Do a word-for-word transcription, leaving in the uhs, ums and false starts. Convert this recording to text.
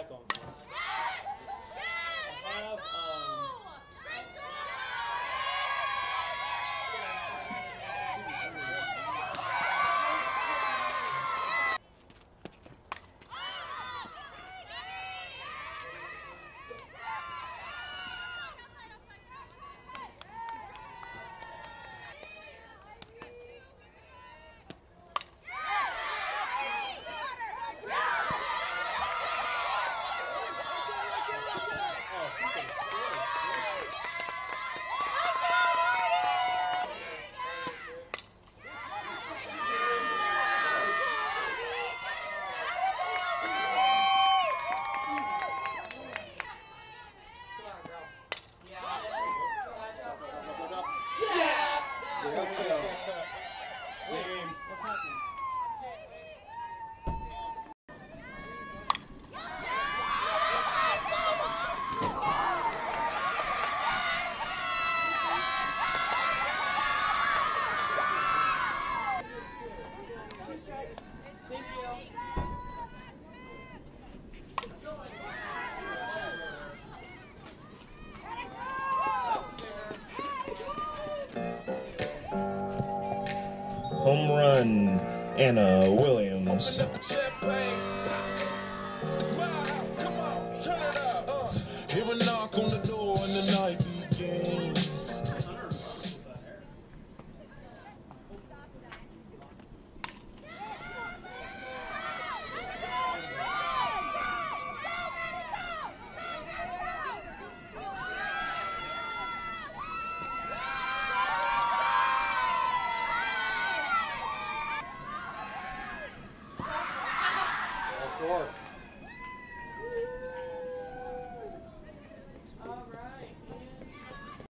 that going for us? I have, um, Home run, Anna Williams. It's my house, come on, turn it up. Uh, hear a knock on the door and the night begins. four.